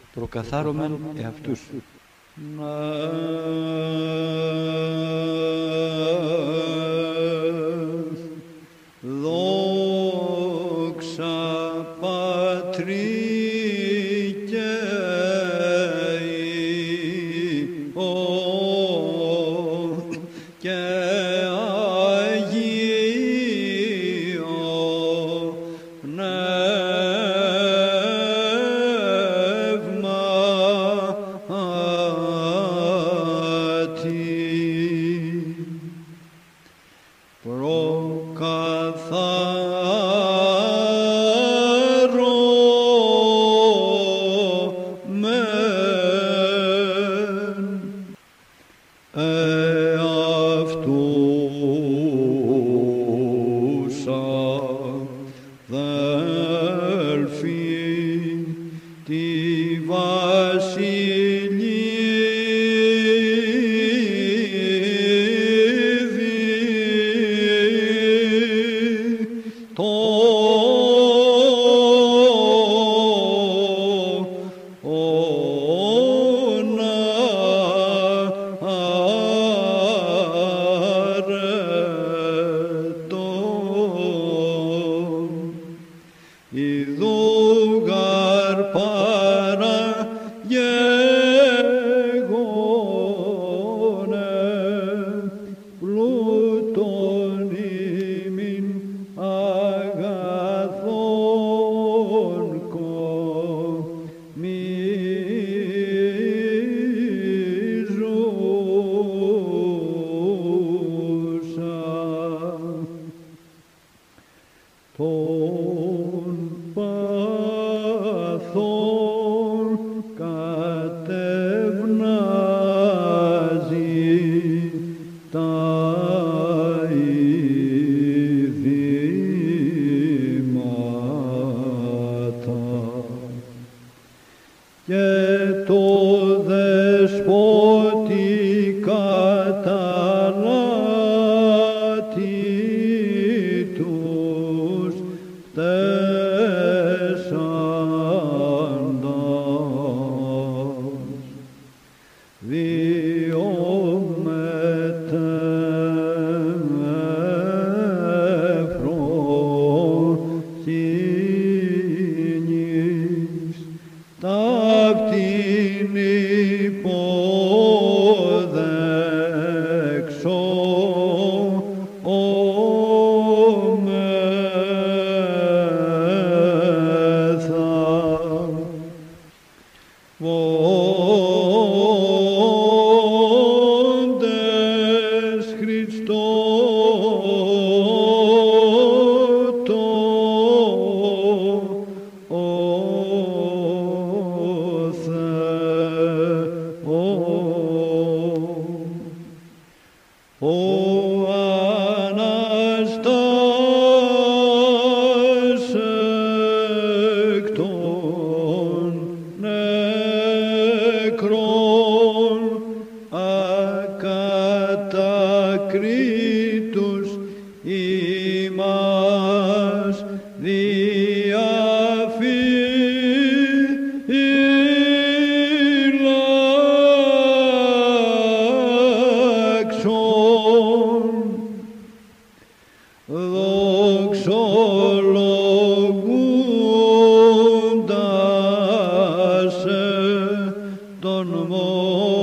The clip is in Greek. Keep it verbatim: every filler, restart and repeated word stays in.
προκαθάρωμεν εαυτούς. Δόξα Πατρί και Υιό και Αγίο Πνεύματι. Προκαθάρωμεν εαυτούς αδέλφοι τη βασιλίδη τον αρετών ιδούγαρ παραγεγόνε πλούτον ημίν αγαθόν κομίζουσα των παθών κατευνάζει τα ειδήματα και το δεσπότη καταλάτη τους τέσσαντας διομετέφροσύνης ταύτην υπόδεξο ωμέθα βόντες Χριστό το Θεό. Ο Αναστάς εκ των νεκρών ακατακρίτους ημάς διαφύλαξον δοξολογούντας τον